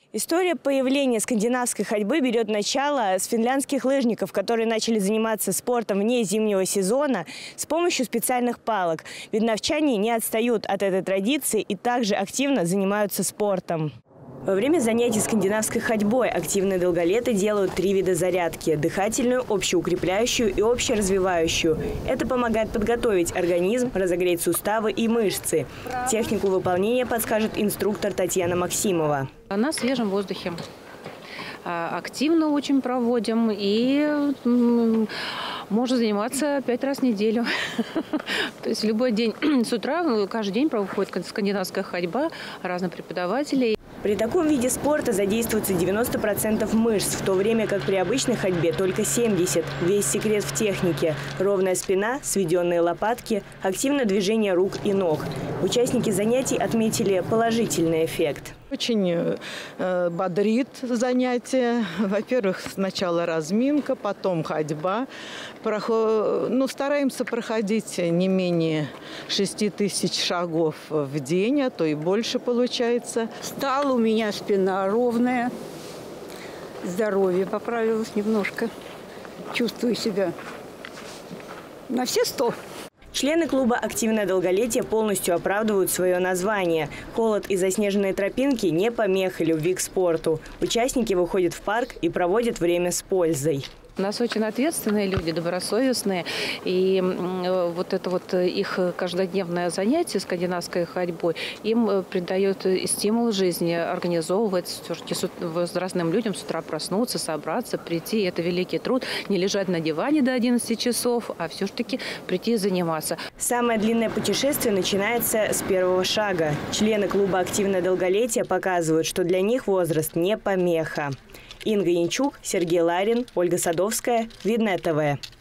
История появления скандинавской ходьбы берет начало с финляндских лыжников, которые начали заниматься спортом вне зимнего сезона с помощью специальных палок. Видновчане не отстают от этой традиции и также активно занимаются спортом. Во время занятий скандинавской ходьбой активные долголеты делают 3 вида зарядки – дыхательную, общеукрепляющую и общеразвивающую. Это помогает подготовить организм, разогреть суставы и мышцы. Технику выполнения подскажет инструктор Татьяна Максимова. На свежем воздухе. Активно очень проводим и можно заниматься 5 раз в неделю. То есть в любой день с утра, каждый день проходит скандинавская ходьба разных преподавателей. При таком виде спорта задействуется 90% мышц, в то время как при обычной ходьбе только 70%. Весь секрет в технике. Ровная спина, сведенные лопатки, активное движение рук и ног. Участники занятий отметили положительный эффект. Очень бодрит занятие. Во-первых, сначала разминка, потом ходьба. Стараемся проходить не менее 6000 шагов в день, а то и больше получается. Стала у меня спина ровная, здоровье поправилось немножко. Чувствую себя на все 100. Члены клуба «Активное долголетие» полностью оправдывают свое название. Холод и заснеженные тропинки не помеха любви к спорту. Участники выходят в парк и проводят время с пользой. У нас очень ответственные люди, добросовестные. И вот это вот их каждодневное занятие скандинавской ходьбой им придает стимул жизни, организовывает все-таки возрастным людям с утра проснуться, собраться, прийти. Это великий труд. Не лежать на диване до 11 часов, а все-таки прийти и заниматься. Самое длинное путешествие начинается с первого шага. Члены клуба «Активное долголетие» показывают, что для них возраст не помеха. Инга Янчук, Сергей Ларин, Ольга Садовская. Видное ТВ.